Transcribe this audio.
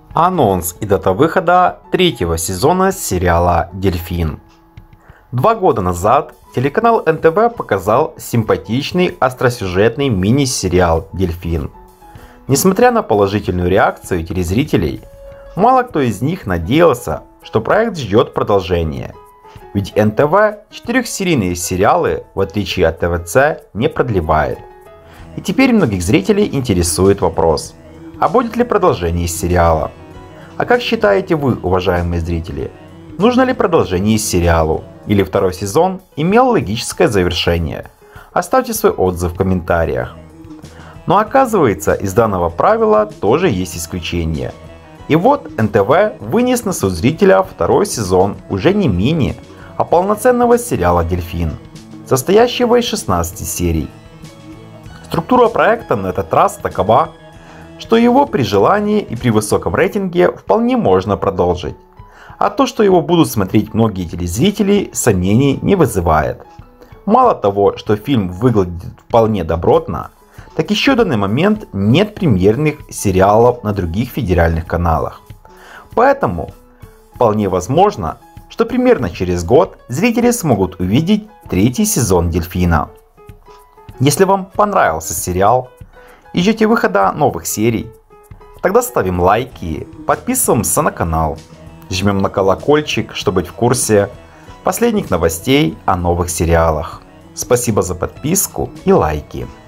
Анонс и дата выхода третьего сезона сериала «Дельфин». 2 года назад телеканал НТВ показал симпатичный остросюжетный мини-сериал «Дельфин». Несмотря на положительную реакцию телезрителей, мало кто из них надеялся, что проект ждет продолжения. Ведь НТВ 4-серийные сериалы, в отличие от ТВЦ, не продлевает. И теперь многих зрителей интересует вопрос, а будет ли продолжение сериала? А как считаете вы, уважаемые зрители, нужно ли продолжение сериалу? Или второй сезон имел логическое завершение? Оставьте свой отзыв в комментариях. Но оказывается, из данного правила тоже есть исключение. И вот НТВ вынес на суд зрителя второй сезон уже не мини, а полноценного сериала «Дельфин», состоящего из 16 серий. Структура проекта на этот раз такова, что его при желании и при высоком рейтинге вполне можно продолжить. А то, что его будут смотреть многие телезрители, сомнений не вызывает. Мало того, что фильм выглядит вполне добротно, так еще в данный момент нет премьерных сериалов на других федеральных каналах. Поэтому вполне возможно, что примерно через год зрители смогут увидеть третий сезон «Дельфина». Если вам понравился сериал и ждете выхода новых серий, тогда ставим лайки, подписываемся на канал, жмем на колокольчик, чтобы быть в курсе последних новостей о новых сериалах. Спасибо за подписку и лайки.